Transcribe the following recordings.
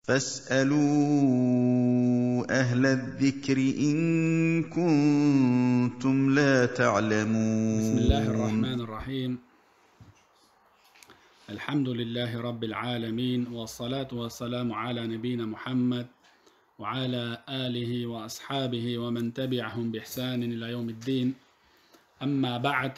فاسألوا أهل الذكر إن كنتم لا تعلمون. بسم الله الرحمن الرحيم. الحمد لله رب العالمين، والصلاة والسلام على نبينا محمد وعلى آله وأصحابه ومن تبعهم بإحسان إلى يوم الدين. أما بعد.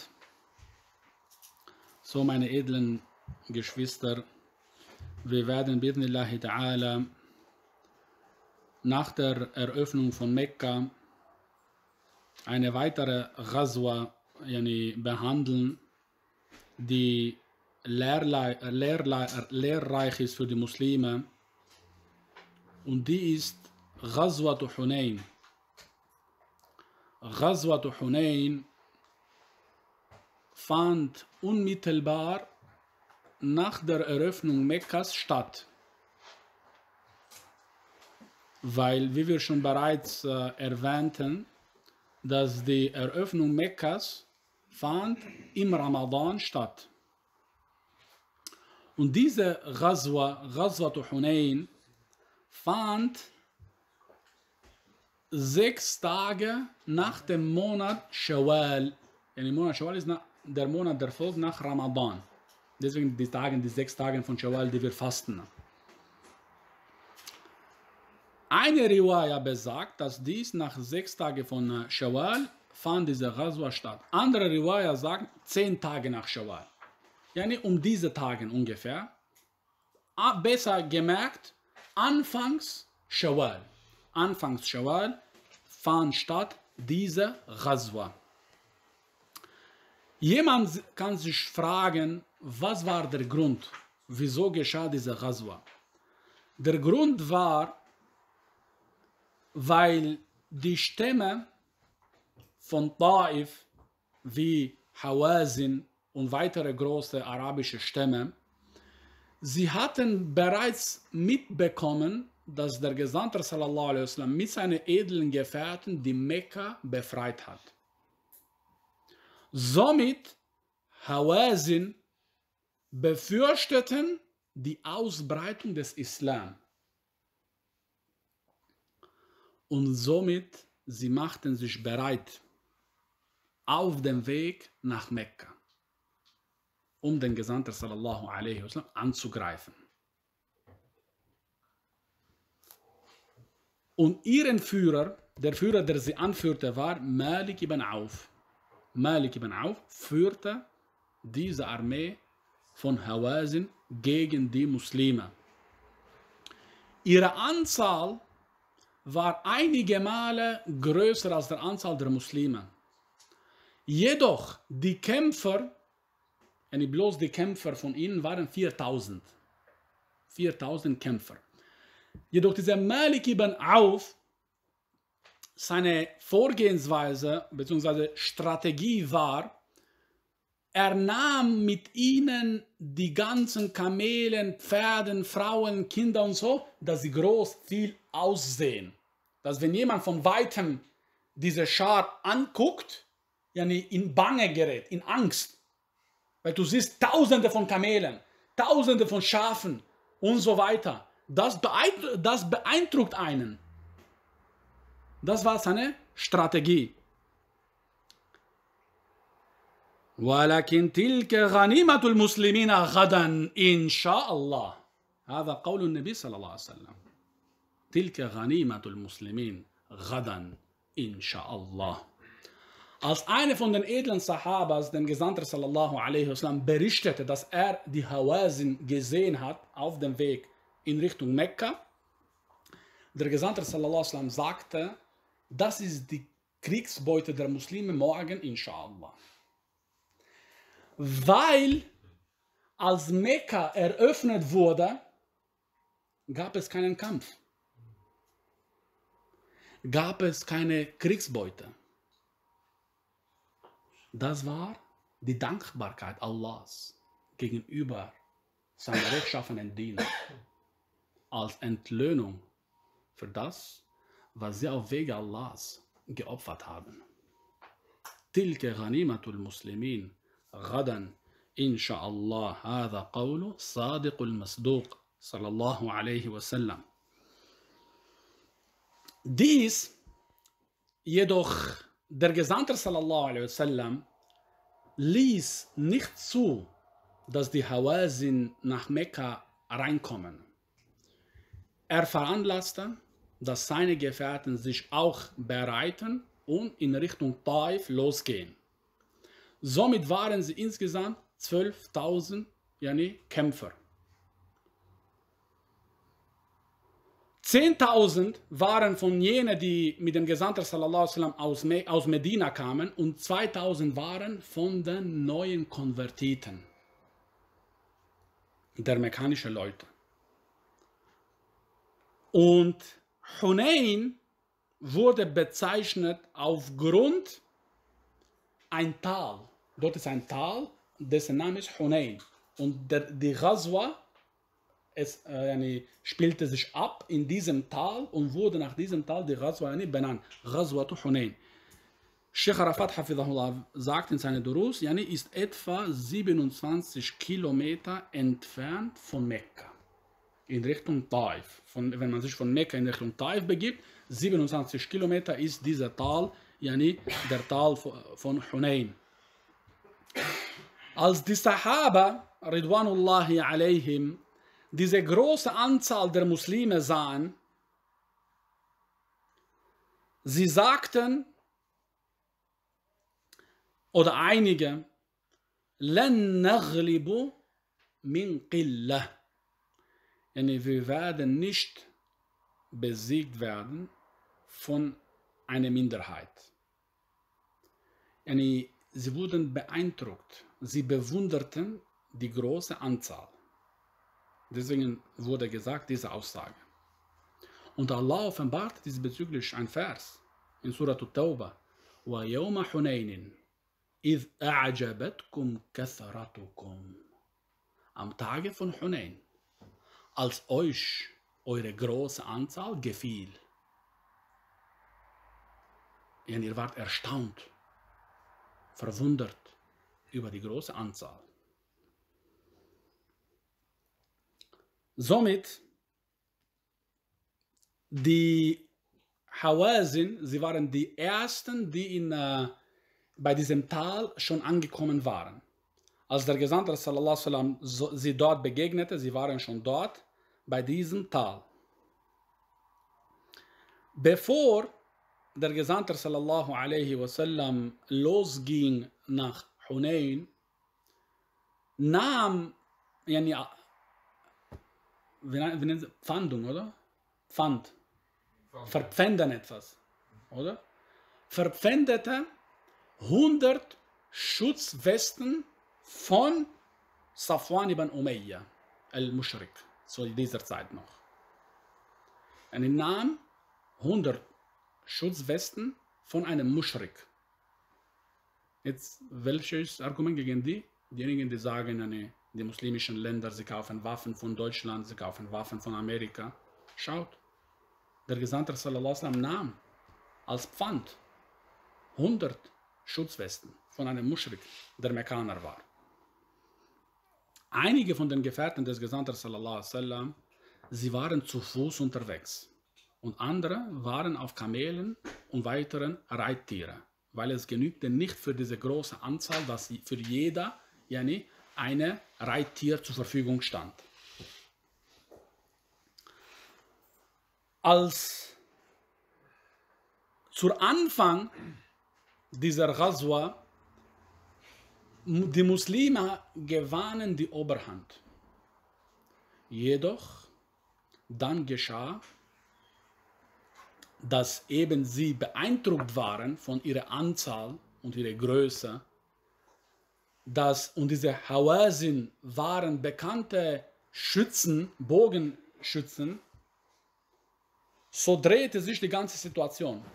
So, meine edlen Geschwister, wir werden bi'idhnillahi ta'ala nach der Eröffnung von Mekka eine weitere Ghazwa behandeln, die lehrreich ist für die Muslime, und die ist Ghazwat Hunayn. Ghazwat Hunayn fand unmittelbar nach der Eröffnung Mekkas statt, weil, wie wir schon bereits erwähnten, dass die Eröffnung Mekkas fand im Ramadan statt. Und diese Ghazwat Hunayn, fand 6 Tage nach dem Monat Shawwal. Monat Shawwal ist der Monat, der folgt nach Ramadan. Deswegen die 6 Tage von Shawwal, die wir fasten. Eine Riwaya besagt, dass dies nach 6 Tagen von Shawwal fand diese Ghazwa statt. Andere Riwaya sagen 10 Tage nach Shawwal. Um diese Tage ungefähr. Besser gemerkt, Anfangs Shawwal fand statt diese Ghazwa. Jemand kann sich fragen, was war der Grund? Wieso geschah diese Ghazwa? Der Grund war, weil die Stämme von Taif wie Hawazin und weitere große arabische Stämme, sie hatten bereits mitbekommen, dass der Gesandte sallallahu alaihi wasallam mit seinen edlen Gefährten die Mekka befreit hat. Somit Hawazin befürchteten die Ausbreitung des Islam. Und somit sie machten sich bereit auf dem Weg nach Mekka, um den Gesandten sallallahu alaihi wasallam anzugreifen. Und ihren Führer, der Führer, der sie anführte, war Malik ibn Auf. Malik ibn Auf führte diese Armee von Hawazin gegen die Muslime. Ihre Anzahl war einige Male größer als die Anzahl der Muslime. Jedoch die Kämpfer, bloß die Kämpfer von ihnen waren 4000. 4000 Kämpfer. Jedoch dieser Malik ibn Auf, seine Vorgehensweise bzw. Strategie war, er nahm mit ihnen die ganzen Kamelen, Pferden, Frauen, Kinder und so, dass sie groß viel aussehen. Dass wenn jemand von Weitem diese Schar anguckt, in Bange gerät, in Angst. Weil du siehst Tausende von Kamelen, Tausende von Schafen und so weiter. Das beeindruckt einen. Das war seine Strategie. ولكن تلك غنيمة المسلمين غدا إن شاء الله. هذا قول النبي صلى الله عليه وسلم. تلك غنيمة المسلمين غدا إن شاء الله. Als einer von den edlen Sahabas, dem Gesandten sallallahu alaihi wasallam, berichtete, dass er die Hawazin gesehen hat auf dem Weg in Richtung Mekka, der Gesandte sallallahu alaihi wasallam sagte, das ist die Kriegsbeute der Muslime morgen, inshallah. Weil als Mekka eröffnet wurde, gab es keinen Kampf. Gab es keine Kriegsbeute. Das war die Dankbarkeit Allahs gegenüber seinen rechtschaffenen Dienern als Entlöhnung für das, was sie auf Wege Allahs geopfert haben. Tilke ghanimatul Muslimin غدا إن شاء الله. هذا قول صادق المصدوق صلى الله عليه وسلم. Dies jedoch, der Gesandte sallallahu alaihi wasallam ließ nicht zu, dass die Hawazin nach Mekka reinkommen. Er veranlasste, dass seine Gefährten sich auch bereiten und in Richtung Taif losgehen. Somit waren sie insgesamt 12.000 Kämpfer. 10.000 waren von jenen, die mit dem Gesandten sallallahu alaihi wasallam aus Medina kamen, und 2.000 waren von den neuen Konvertiten, der mekkanischen Leute. Und Hunain wurde bezeichnet aufgrund ein Tal. Dort ist ein Tal, dessen Name ist Hunain. Und die Ghazwa spielte sich ab in diesem Tal und wurde nach diesem Tal die Ghazwa benannt. Ghazwa Hunain. Sheikh Arafat Hafidhahullah sagt in seiner Durus, ist etwa 27 Kilometer entfernt von Mekka in Richtung Taif. Wenn man sich von Mekka in Richtung Taif begibt, 27 Kilometer ist dieser Tal, der Tal von Hunain. Als die Sahaba, Ridwanullahi alaihim, diese große Anzahl der Muslime sahen, sie sagten, oder einige, لن نغلب من قلة. Wir werden nicht besiegt werden von einer Minderheit. Sie wurden beeindruckt, sie bewunderten die große Anzahl. Deswegen wurde gesagt, diese Aussage. Und Allah offenbart diesbezüglich ein Vers in Surah At-Tawbah. وَيَوْمَ حُنَيْنٍ إِذْ أَعْجَبَتْكُمْ كَثْرَتُكُمْ. Am Tage von Hunain, als euch eure große Anzahl gefiel. Ihr wart erstaunt, verwundert über die große Anzahl. Somit, die Hawazin, sie waren die ersten, die bei diesem Tal schon angekommen waren. Als der Gesandte sallallahu alaihi wasallam sie dort begegnete, sie waren schon dort bei diesem Tal. Bevor der Gesandte sallallahu alaihi wasallam losging nach Hunain, nahm wir nennen es Pfandung, oder? Pfand. Verpfänden etwas, oder? Verpfändete 100 Schutzwesten von Safwan ibn Umayya, al-Mushrik, zu dieser Zeit noch. Er nahm 100 Schutzwesten von einem Mushrik. Jetzt, welches Argument gegen die? Diejenigen, die sagen, die muslimischen Länder, sie kaufen Waffen von Deutschland, sie kaufen Waffen von Amerika. Schaut, der Gesandte sallallahu alaihi wasallam nahm als Pfand 100 Schutzwesten von einem Muschrik, der Mekkaner war. Einige von den Gefährten des Gesandten sallallahu alaihi wasallam, sie waren zu Fuß unterwegs und andere waren auf Kamelen und weiteren Reittiere, weil es genügte nicht für diese große Anzahl, dass für jeder eine Reittier zur Verfügung stand. Als zu Anfang dieser Ghazwa die Muslime gewannen die Oberhand. Jedoch dann geschah, dass eben sie beeindruckt waren von ihrer Anzahl und ihrer Größe, und diese Hawazin waren bekannte Schützen, Bogenschützen, so drehte sich die ganze Situation.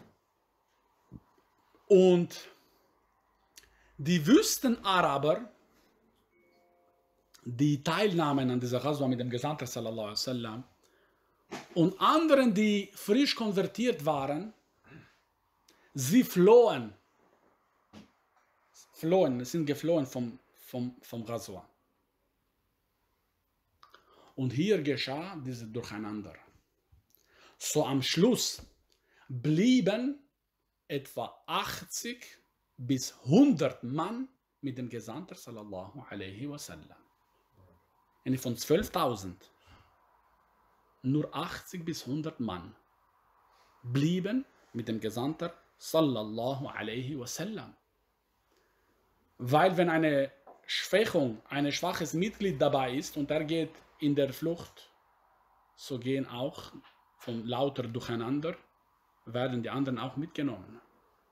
Und die Wüstenaraber, die teilnahmen an dieser Ghazwa mit dem Gesandten sallallahu alaihi wasallam, und anderen, die frisch konvertiert waren, sie flohen, sind geflohen vom Ghazwa. Und hier geschah dieses Durcheinander. So am Schluss, blieben etwa 80 bis 100 Mann mit dem Gesandten sallallahu alaihi wasallam. Und von 12.000 nur 80 bis 100 Mann blieben mit dem Gesandten sallallahu alaihi wasallam. Weil wenn eine Schwächung, ein schwaches Mitglied dabei ist und er geht in der Flucht, so gehen auch von lauter Durcheinander, werden die anderen auch mitgenommen.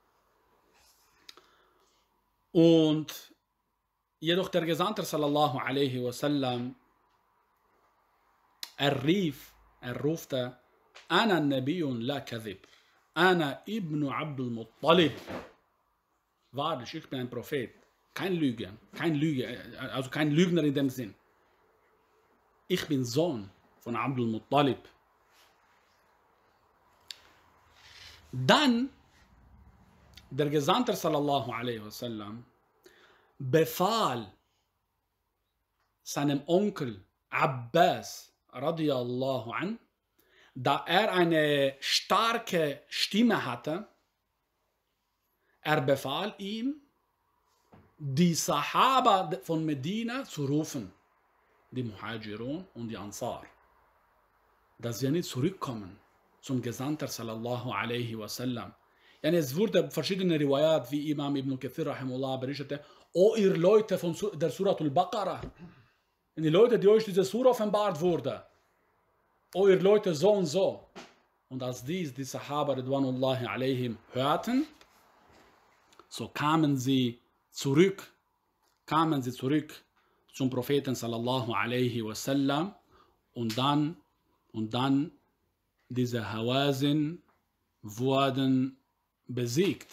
Und jedoch der Gesandte sallallahu alaihi wasallam, er rufte, Ana Nabiyyun la kadhib, Ana ibn Abdul Muttalib. Wahrlich, ich bin ein Prophet, kein Lüge, also kein Lügner in dem Sinn. Ich bin Sohn von Abdul Muttalib. Dann der Gesandte sallallahu alaihi wasallam befahl seinem Onkel Abbas radiyallahu an, da er eine starke Stimme hatte, er befahl ihm, die Sahaba von Medina zu rufen, die Muhajirun und die Ansar, dass sie nicht zurückkommen zum Gesandten sallallahu alaihi wasallam. Ja, es wurde verschiedene Riwayat, wie Imam Ibn Kathir rahimullah berichtete, O ihr Leute von der Surat al-Baqarah, die Leute, die euch diese Surah offenbart wurde, O ihr Leute so und so. Und als die Sahaba ridwanullahi alaihim hörten, so kamen sie zurück zum Propheten sallallahu alaihi wasallam und dann diese Hawazin wurden besiegt.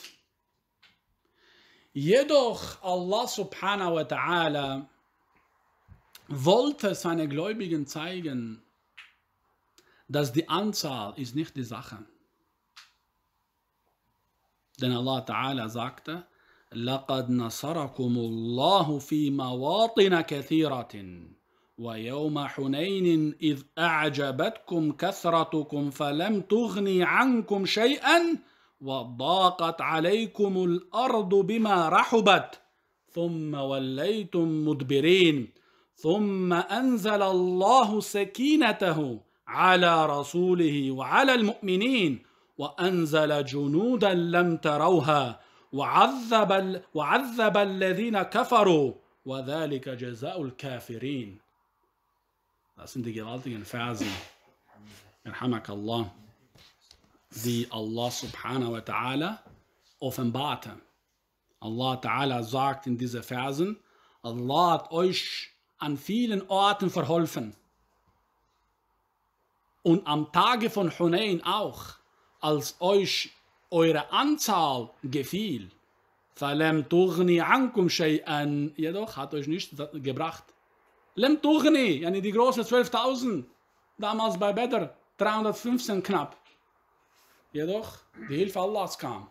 Jedoch Allah subhanahu wa ta'ala wollte seine Gläubigen zeigen, dass die Anzahl ist nicht die Sache. Denn Allah ta'ala sagte, لَقَدْ نَصَرَكُمُ اللَّهُ فِي مَوَاطِنَ كَثِيرَةٍ وَيَوْمَ حُنَيْنٍ إِذْ أَعْجَبَتْكُمْ كَثْرَتُكُمْ فَلَمْ تُغْنِ عَنْكُمْ شَيْئًا وَضَاقَتْ عَلَيْكُمُ الْأَرْضُ بِمَا رَحُبَتْ ثُمَّ وَلَّيْتُمْ مُدْبِرِينَ ثُمَّ أَنزَلَ اللَّهُ سَكِينَتَهُ على رسوله وعلى المؤمنين وأنزل جنودا لم تروها وعذب الذين كفروا وذلك جزاء الكافرين. Das sind die gewaltigen Verse, Erhamak Allah, die Allah subhanahu wa ta'ala offenbarte. Allah ta'ala sagt in diesen Versen, Allah hat euch an vielen Orten verholfen. Und am Tage von Hunain auch, als euch eure Anzahl gefiel, فَلَمْ تُغْنِ عَنْكُمْ شَيْئًا, jedoch hat euch nichts gebracht. لَمْ تُغْنِ, yani die große 12.000, damals bei Badr, 315 knapp. Jedoch, die Hilfe Allahs kam.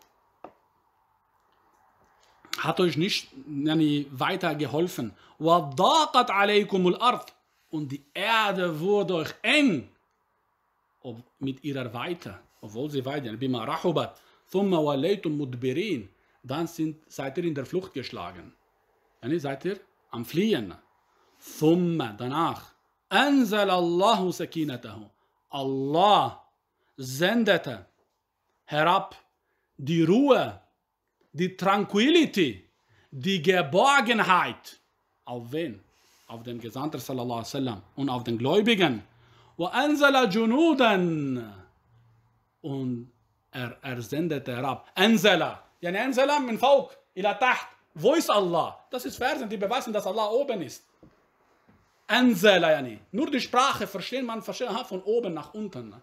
Hat euch nicht weiter geholfen. وَضَاقَتْ عَلَيْكُمُ الْأَرْض, und die Erde wurde euch eng mit ihrer Weite, obwohl sie weit sind. Bima rahubat, thumma walaytum mudbirin, dann seid ihr in der Flucht geschlagen. Dann seid ihr am Fliehen. Thumma, danach, anzal Allahu sakinatahu, Allah sendete herab die Ruhe, die Tranquility, die Geborgenheit. Auf wen? Auf den Gesandten sallallahu alaihi wasallam und auf den Gläubigen. وأنزل جنودا, und er sendete herab. أنزل, يعني أنزل من فوق إلى تحت. Wo ist Allah? Das ist Versen, die beweisen, dass Allah oben ist. أنزل, يعني nur die Sprache versteht man von oben nach unten.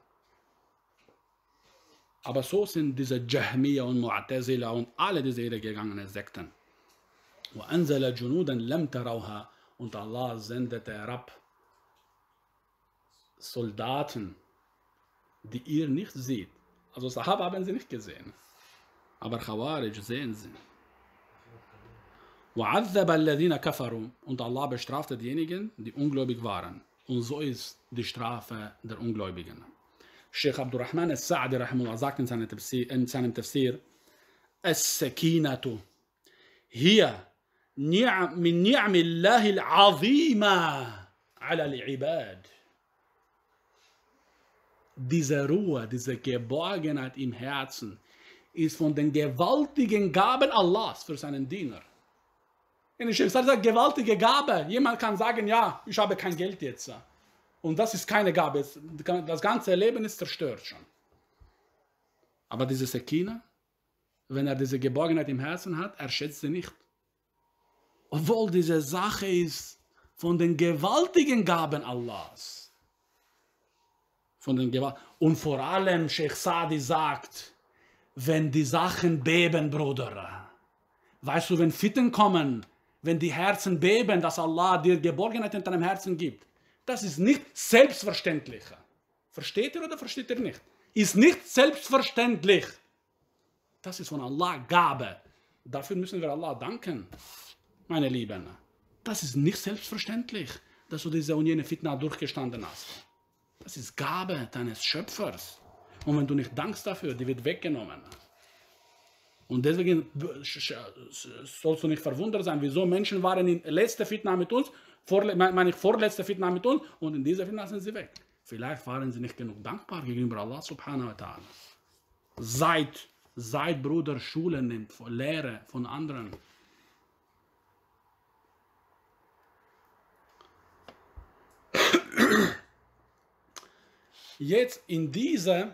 Aber so sind diese Jahmiya und Mu'tazila und alle diese irregegangenen Sekten. وأنزل جنودا لم تروها, und Allah sendete herab Soldaten, die ihr nicht seht. Also Sahaba haben sie nicht gesehen. Aber Khawarij sehen sie. وَعَذَّبَ الَّذِينَ كَفَرُوا, und Allah bestrafte diejenigen, die ungläubig waren. Und so ist die Strafe der Ungläubigen. Sheikh Abdurrahman al-Sa'di rahimahullah sagt in seinem Tafsir, "As-Sakinatu hiya min ni'amillahi al-'azima 'ala al-'ibad." Diese Ruhe, diese Geborgenheit im Herzen ist von den gewaltigen Gaben Allahs für seinen Diener. In Sheikh Sa'di sagt, gewaltige Gabe. Jemand kann sagen, ja, ich habe kein Geld jetzt. Und das ist keine Gabe. Das ganze Leben ist zerstört schon. Aber diese Sekina, wenn er diese Geborgenheit im Herzen hat, er schätzt sie nicht. Obwohl diese Sache ist von den gewaltigen Gaben Allahs. Und vor allem, Sheikh Sa'di sagt, wenn die Sachen beben, Bruder. Weißt du, wenn Fitten kommen, wenn die Herzen beben, dass Allah dir Geborgenheit in deinem Herzen gibt. Das ist nicht selbstverständlich. Versteht ihr oder versteht ihr nicht? Ist nicht selbstverständlich. Das ist von Allah Gabe. Dafür müssen wir Allah danken, meine Lieben. Das ist nicht selbstverständlich, dass du diese und jene Fitna durchgestanden hast. Das ist Gabe deines Schöpfers. Und wenn du nicht dankst dafür, die wird weggenommen. Und deswegen sollst du nicht verwundert sein, wieso Menschen waren in letzter Fitna mit uns, vorletzte Fitna mit uns, und in dieser Fitna sind sie weg. Vielleicht waren sie nicht genug dankbar gegenüber Allah subhanahu wa ta'ala. Seid Bruder, Schule nimmt, Lehre von anderen. Jetzt in dieser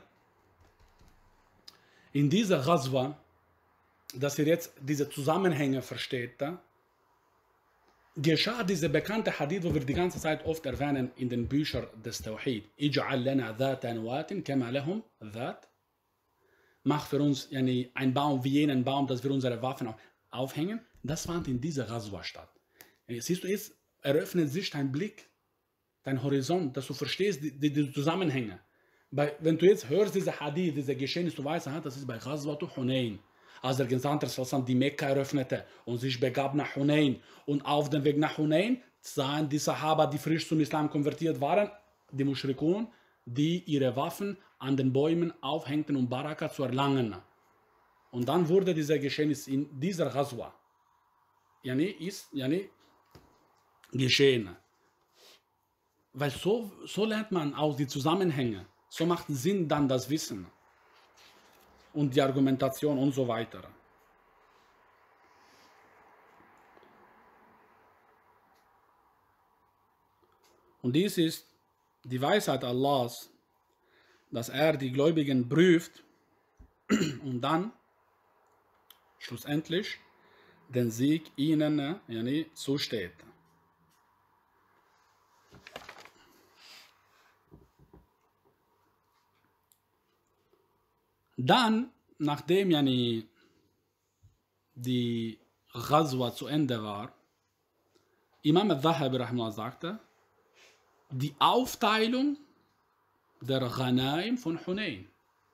Ghazwa, dass ihr jetzt diese Zusammenhänge versteht, geschah diese bekannte Hadith, wo wir die ganze Zeit oft erwähnen in den Büchern des Tawhid. Ij'al lana dhata anwatin kama lahum dhat. Mach für uns einen Baum wie jenen Baum, dass wir unsere Waffen aufhängen. Das fand in dieser Ghazwa statt. Siehst du, jetzt eröffnet sich dein Blick, dein Horizont, dass du verstehst die Zusammenhänge. Wenn du jetzt hörst diese Hadith, diese Geschehnisse, du weißt, das ist bei Ghazwatu Hunayn. Als der Gesandte die Mekka eröffnete und sich begab nach Hunayn. Und auf dem Weg nach Hunayn sahen die Sahaba, die frisch zum Islam konvertiert waren, die Mushrikun, die ihre Waffen an den Bäumen aufhängten, um Baraka zu erlangen. Und dann wurde dieser Geschehnis in dieser Ghazwa geschehen. Weil so lernt man aus die Zusammenhänge. So macht Sinn dann das Wissen. Und die Argumentation und so weiter. Und dies ist die Weisheit Allahs, dass er die Gläubigen prüft und dann schlussendlich den Sieg ihnen zusteht. Dann, nachdem die Ghazwa zu Ende war, Imam al-Dhahabi rahimahullah sagte, die Aufteilung der Ghanaim von Hunayn.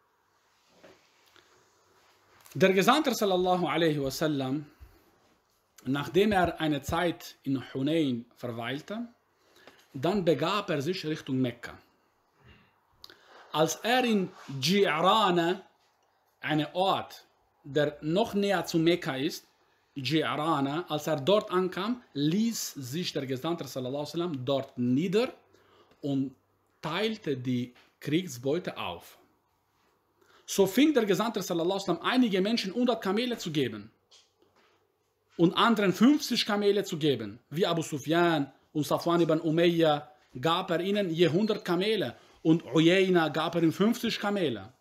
Der Gesandte sallallahu alaihi wasallam, nachdem er eine Zeit in Hunayn verweilte, dann begab er sich Richtung Mekka. Als er in Ji'rana, einem Ort, der noch näher zu Mekka ist, Ji'rana, als er dort ankam, ließ sich der Gesandte sallallahu alaihi wasallam dort nieder und teilte die Kriegsbeute auf. So fing der Gesandte sallallahu alaihi wasallam einige Menschen 100 Kamele zu geben und anderen 50 Kamele zu geben. Wie Abu Sufyan und Safwan ibn Umayya gab er ihnen je 100 Kamele und Uyayna gab er ihm 50 Kamele.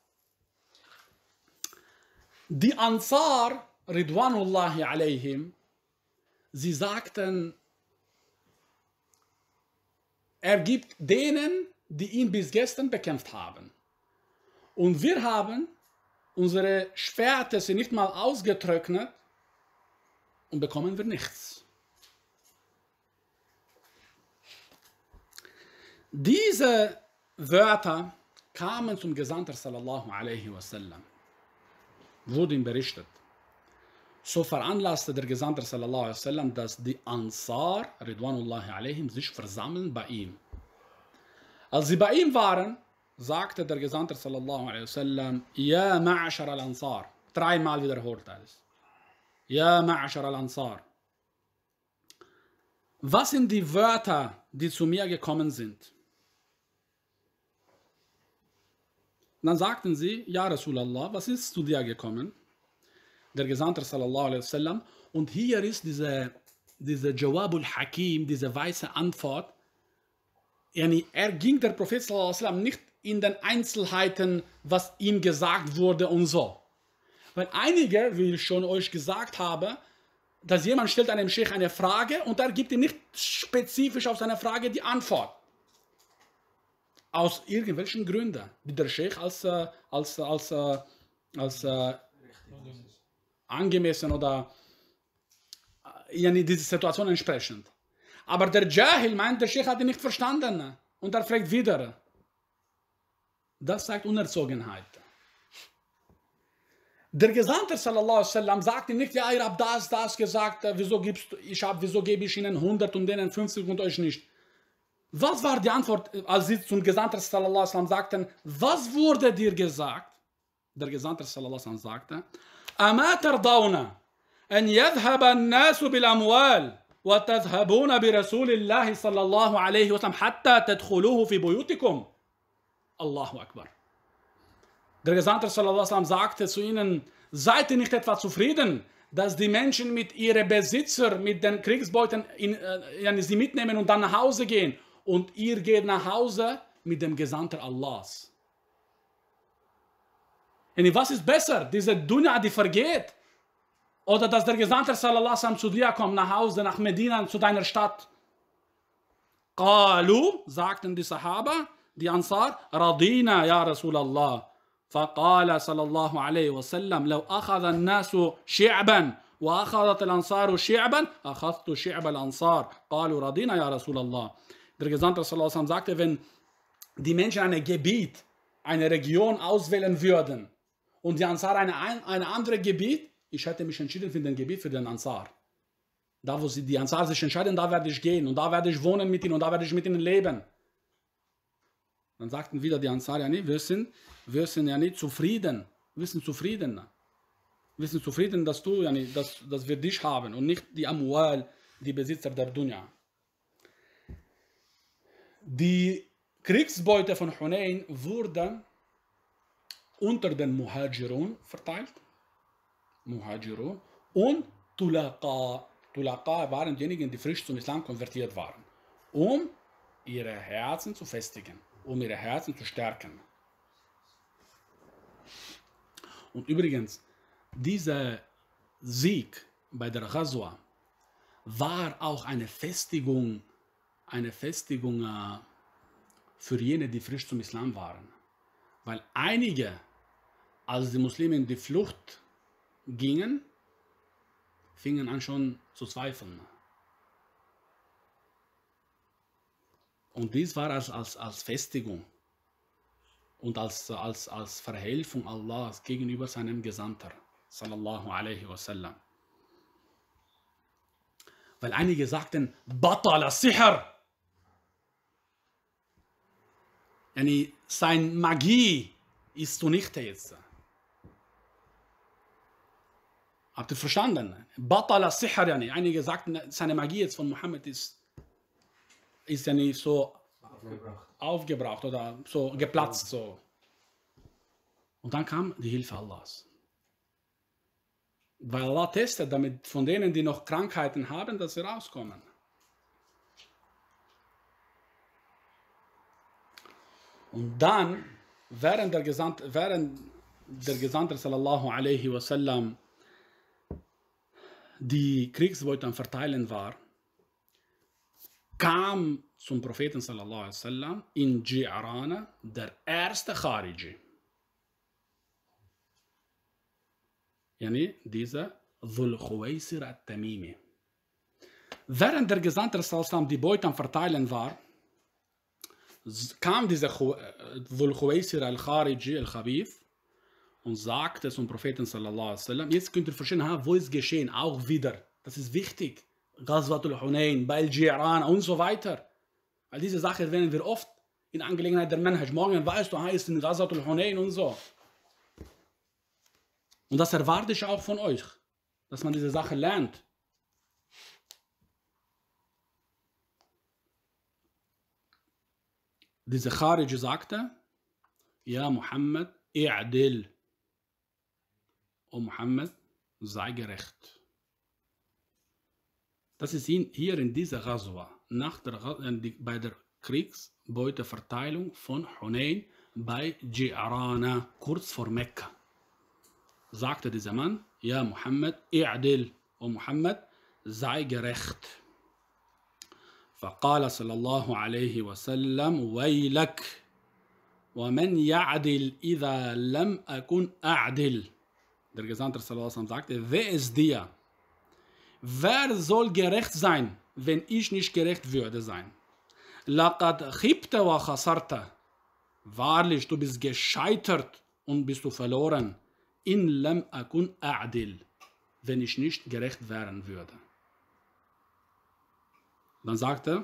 Die Ansar, Ridwanullahi alaihim, sie sagten, er gibt denen, die ihn bis gestern bekämpft haben. Und wir haben unsere Schwerter sind nicht mal ausgetrocknet und bekommen wir nichts. Diese Wörter kamen zum Gesandten sallallahu alaihi wasallam. Wurde ihm berichtet. So veranlasste der Gesandte sallallahu alaihi wasallam, dass die Ansar, Ridwanullahi alaihim, sich versammeln bei ihm. Als sie bei ihm waren, sagte der Gesandte sallallahu alaihi wasallam, Ja ma'ashar al-Ansar. 3-mal wiederholt alles. Ja ma'ashar al-Ansar. Was sind die Wörter, die zu mir gekommen sind? Dann sagten sie, Ja Rasulallah, was ist zu dir gekommen? Der Gesandte sallallahu alaihi wasallam. Und hier ist diese Jawabul Hakim, diese weiße Antwort. Er ging der Prophet sallallahu alaihi wasallam nicht in den Einzelheiten, was ihm gesagt wurde und so. Weil einige, wie ich schon euch gesagt habe, dass jemand stellt einem Sheikh eine Frage und er gibt ihm nicht spezifisch auf seine Frage die Antwort. Aus irgendwelchen Gründen, die der Sheikh als angemessen oder in dieser Situation entsprechend. Aber der Jahil meint, der Sheikh hat ihn nicht verstanden und er fragt wieder. Das zeigt Unerzogenheit. Der Gesandte sallallahu alaihi wasallam sagt ihm nicht, ja, ihr habt das gesagt, wieso gebe ich ihnen 100 und denen 50 und euch nicht? Was war die Antwort, als sie zum Gesandten sallallahu alaihi wasallam sagten, was wurde dir gesagt? Der Gesandte sallallahu alaihi wasallam sagte, أما ترضون أن يذهب الناس بالأموال وتذهبون برسول الله صلى الله عليه وسلم حتى تدخلوه في بيوتكم. Allahu Akbar. Der Gesandte sallallahu alaihi wasallam sagte zu ihnen, seid ihr nicht etwa zufrieden, dass die Menschen mit ihren Besitzer, mit den Kriegsbeuten, sie mitnehmen und dann nach Hause gehen und ihr geht nach Hause mit dem Gesandten Allahs. Und was ist besser, diese Dunya, die vergeht, oder dass der Gesandte sallallahu alaihi wasallam zu dir kommt, nach Hause, nach Medina, zu deiner Stadt? Qalu, sagten die Sahaba, die Ansar, Radina ya Rasulallah. فقال صلى الله عليه وسلم لو أخذ الناس شعبا وأخذت الأنصار شعبا أخذت شعب الأنصار قالوا رضينا يا رسول الله. Der Gesandte sallallahu alaihi wasallam sagte, wenn die Menschen ein Gebiet, eine Region auswählen würden und die Ansar eine andere Gebiet, ich hätte mich entschieden für den Gebiet, für den Ansar. Da wo die Ansar sich entscheiden, da werde ich gehen und da werde ich wohnen mit ihnen und da werde ich mit ihnen leben. Dann sagten wieder die Ansar, ja nicht, wir sind ja nicht zufrieden. Wir sind zufrieden. Wir sind zufrieden, dass du, ja nicht, dass wir dich haben und nicht die Amwal, die Besitzer der Dunya. Die Kriegsbeute von Hunayn wurde unter den Muhajirun verteilt. Muhajirun und Tulaqa. Tulaqa waren diejenigen, die frisch zum Islam konvertiert waren, um ihre Herzen zu festigen, um ihre Herzen zu stärken. Und übrigens, dieser Sieg bei der Ghazwa war auch eine Festigung für jene, die frisch zum Islam waren. Weil einige, als die Muslime in die Flucht gingen, fingen an schon zu zweifeln. Und dies war als Festigung und als Verhelfung Allahs gegenüber seinem Gesandten, sallallahu alaihi wasallam. Weil einige sagten, Batal al-Sihr. Yani, sein Magie ist zunichte jetzt. Habt ihr verstanden? Batal al-Sihr, yani. Einige sagten, seine Magie jetzt von Mohammed ist ja nicht so aufgebraucht oder so geplatzt. So. Und dann kam die Hilfe Allahs. Weil Allah testet, damit von denen, die noch Krankheiten haben, dass sie rauskommen. Und dann, während der Gesandte sallallahu alaihi wasallam die Kriegsbeute am Verteilen war, kam zum Propheten sallallahu alaihi wasallam in Ji'rana der erste Khariji. Yani dieser Dhul Khuwaysir al-Tamimi. Während der Gesandte sallallahu alaihi wasallam die Beute am Verteilen war, kam dieser Dhul Khuwaysir al-Khariji, al-Khabif, und sagte zum Propheten sallallahu alaihi wasallam, jetzt könnt ihr verstehen, wo ist geschehen, auch wieder, das ist wichtig, Ghazwatul Hunayn, bei Ji'ran und so weiter. Weil diese Sache erwähnen wir oft in Angelegenheit der Manhaj. Morgen weißt du, heißt in Ghazatul Hunayn und so. Und das erwarte ich auch von euch, dass man diese Sache lernt. Diese Kharij sagte, ja Muhammad, i'dil. O Muhammad, sei gerecht. Das ist hier in dieser Ghazwa, bei der Kriegsbeuteverteilung von Hunayn bei Ji'rana, kurz vor Mekka. Sagte dieser Mann, ja Muhammad, i'dil. O Muhammad, sei gerecht. فقال صلى الله عليه وسلم ويلك ومن يعدل إذا لم أكن أعدل. Der Gesandte sallallahu alaihi wasallam sagte, wer ist dir? Wer soll gerecht sein, wenn ich nicht gerecht würde sein? لقد خبت وخسرت. Wahrlich, du bist gescheitert und bist du verloren. In lam akun a'dil. Wenn ich nicht gerecht werden würde. Dann sagte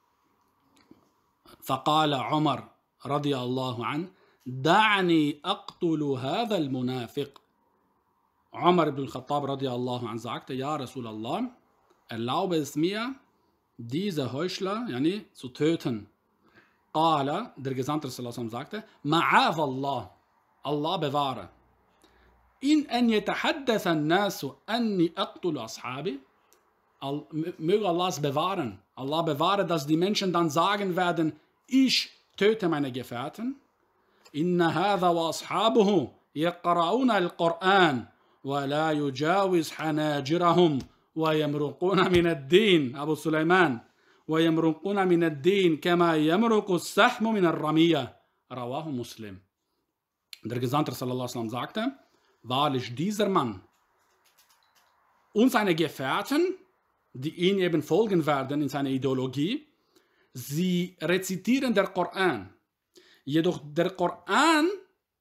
فقال عمر رضي الله عنه دعني أقتل هذا المنافق. Umar ibn al-Khattab radiallahu anh sagte, ja Rasulallah, erlaube es mir, diese Heuchler zu töten. Qala, der Gesandte sallallahu alaihi wasallam sagte, ma'af Allah, Allah bewahre. In an yatahaddatha an-nasu anni aqtulu ashabi. Möge Allah es bewahren. Allah bewahre, dass die Menschen dann sagen werden, ich töte meine Gefährten. Inna hadha wa ashabuhu yaqra'una al-Qur'an wa la yujawiz hanajirahum wa yamruquna min ad-din. Abu Sulaiman. Wa yamruquna min ad-din kama yamruqu as-sahmu min ar-ramiyah. Rawahu Muslim. Der Gesandte sallallahu alaihi wasallam sagte, wahrlich dieser Mann und seine Gefährten, die ihm eben folgen werden in seiner Ideologie, sie rezitieren den Koran. Jedoch der Koran,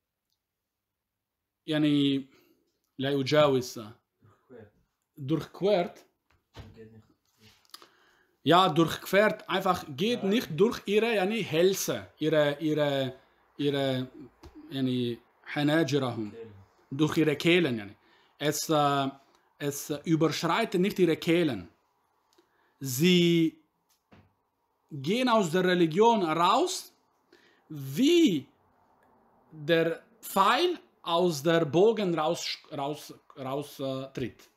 la yujawiz, durchquert, ja, durchquert, einfach geht nicht durch ihre Hälse, ihre Hanajirahum, durch ihre Kehlen. Es überschreitet nicht ihre Kehlen. Sie gehen aus der Religion raus, wie der Pfeil aus der Bogen tritt.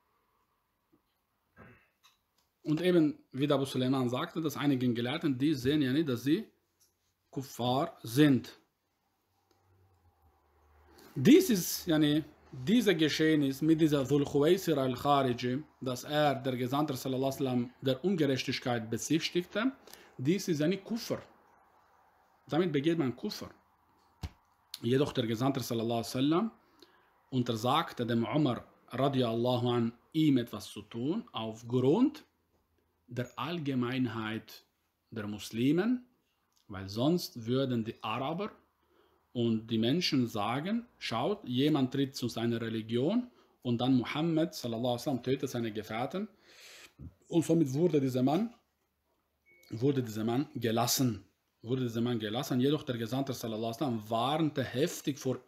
Und eben, wie der Abu Sulaiman sagte, dass einige Gelehrten, die sehen ja nicht, dass sie Kuffar sind. Dies ist diese Geschehnis mit dieser Dhul Khuwaysir al-Khariji, dass der Gesandte sallallahu alaihi wasallam der Ungerechtigkeit bezichtigte, dies ist Kufr. Damit begeht man Kufr. Jedoch der Gesandte sallallahu alaihi wasallam untersagte dem Umar radiallahu an, ihm etwas zu tun, aufgrund der Allgemeinheit der Muslimen, weil sonst würden die Araber und die Menschen sagen, schaut, jemand tritt zu seiner Religion und dann Muhammad sallallahu alaihi wasallam tötet seine Gefährten und somit wurde dieser Mann gelassen. Jedoch der Gesandte sallallahu alaihi wasallam warnte heftig vor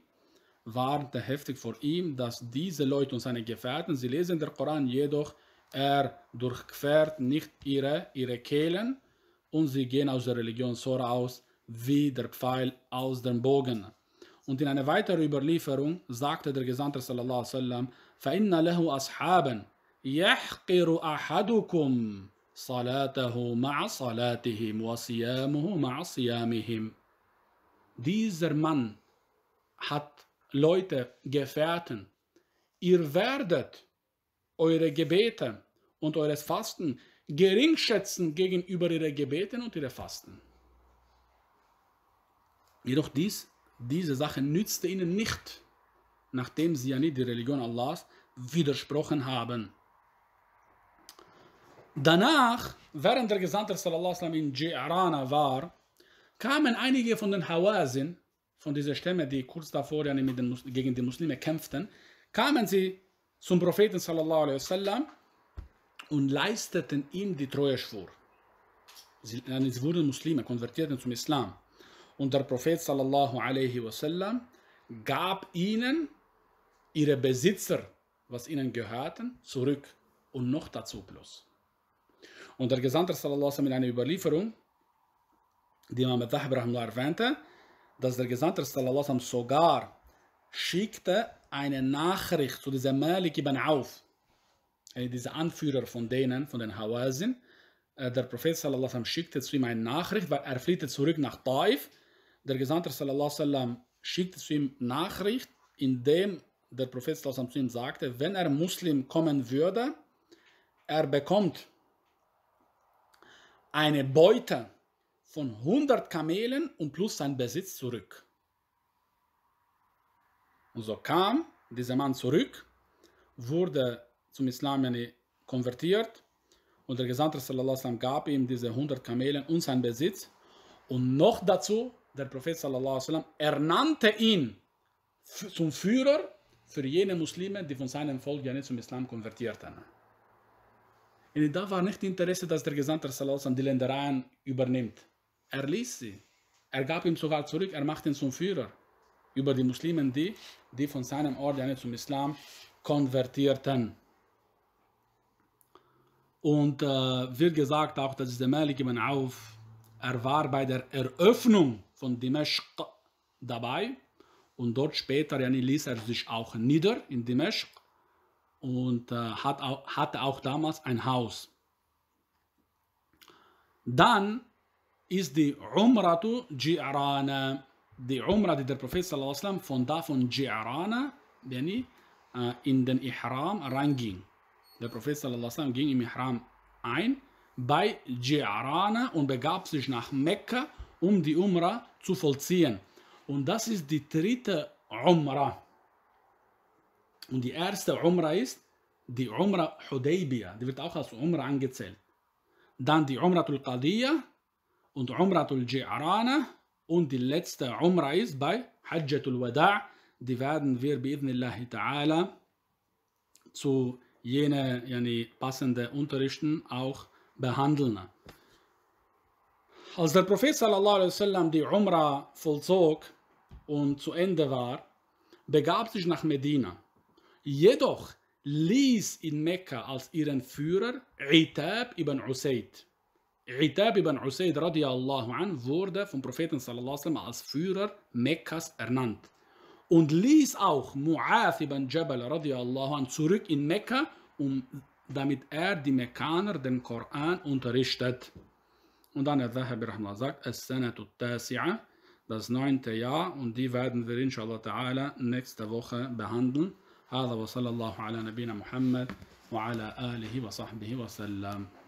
ihm, dass diese Leute und seine Gefährten, sie lesen den Koran, jedoch durchquert nicht ihre Kehlen und sie gehen aus der Religion so raus, wie der Pfeil aus dem Bogen. Und in einer weiteren Überlieferung sagte der Gesandte sallallahu alaihi wasallam, فَإِنَّ لَهُ أَصْحَابًا يَحْقِرُ أَحَدُكُمْ صَلَاتَهُ مَعَ صَلَاتِهِمْ وَصِيَامُهُ مَعَ صِيَامِهِمْ. Dieser Mann hat Leute, Gefährten, ihr werdet eure Gebete und eures Fasten geringschätzen gegenüber ihre Gebeten und ihre Fasten. Jedoch diese Sache nützte ihnen nicht, nachdem sie die Religion Allahs widersprochen haben. Danach, während der Gesandte sallallahu alaihi wasallam in Ji'rana war, kamen einige von den Hawazin, von dieser Stämme, die kurz davor gegen die Muslime kämpften, kamen sie zum Propheten sallallahu alaihi wasallam und leisteten ihm die Treueschwur. Sie wurden Muslime, konvertierten zum Islam. Und der Prophet sallallahu alaihi wasallam gab ihnen ihre Besitzer, was ihnen gehörten, zurück und noch dazu plus. Und der Gesandte sallallahu alaihi wasallam in einer Überlieferung, die Imam al-Dhahabi rahimahullah erwähnte, dass der Gesandte sallallahu alaihi wasallam sogar schickte eine Nachricht zu diesem Malik ibn Auf, dieser Anführer von denen, von den Hawazin. Der Prophet sallallahu alaihi wasallam schickte zu ihm eine Nachricht, weil er fliehte zurück nach Taif. Der Gesandte sallallahu alaihi wasallam schickte zu ihm Nachricht, indem der Prophet sallallahu alaihi wasallam zu ihm sagte, wenn er Muslim kommen würde, er bekommt eine Beute von 100 Kamelen und plus sein Besitz zurück. Und so kam dieser Mann zurück, wurde zum Islam konvertiert und der Gesandte sallallahu alaihi wasallam gab ihm diese 100 Kamelen und seinen Besitz. Und noch dazu, der Prophet sallallahu alaihi wasallam ernannte ihn zum Führer für jene Muslime, die von seinem Volk zum Islam konvertierten. Und da war nicht Interesse, dass der Gesandte sallallahu alaihi wasallam die Ländereien übernimmt. Er ließ sie. Er gab ihm sogar zurück, er machte ihn zum Führer über die Muslimen, die von seinem Ort zum Islam konvertierten. Und wird gesagt auch, dass der Malik ibn Auf, er war bei der Eröffnung von Dimashq dabei und dort später ließ er sich auch nieder in Dimashq und hatte auch damals ein Haus. Dann ist die Umratu Ji'rana, die Umrah, die der Prophet sallallahu alaihi wasallam von Ji'rana in den Ihram reinging. Der Prophet sallallahu alaihi wasallam ging im Ihram ein bei Ji'rana und begab sich nach Mekka, um die Umrah zu vollziehen. Und das ist die dritte Umrah. Und die erste Umrah ist die Umrah Hudaybiyah, die wird auch als Umrah angezählt. Dann die Umratul Qadiyah und Umratul Ji'rana und die letzte Umrah ist bei Hajjatul Wada'. Die werden wir bi'idhnillahi ta'ala zu jene passende Unterrichten auch behandeln. Als der Prophet sallallahu alaihi wasallam die Umrah vollzog und zu Ende war, begab sich nach Medina. Jedoch ließ in Mekka als ihren Führer Itab ibn Usayd. Itab ibn Usayd radiallahu an wurde vom Propheten sallallahu alaihi wasallam als Führer Mekkas ernannt und ließ auch Mu'adh ibn Jabal radiallahu an zurück in Mekka, damit er die Mekkaner den Koran unterrichtet. Und dann Al-Dhahabi rahimahullah sagt, As-Sanatu Tasi'a, das 9. Jahr, und die werden wir inshallah ta'ala nächste Woche behandeln. هذا وصلى الله على نبينا محمد وعلى آله وصحبه وسلم.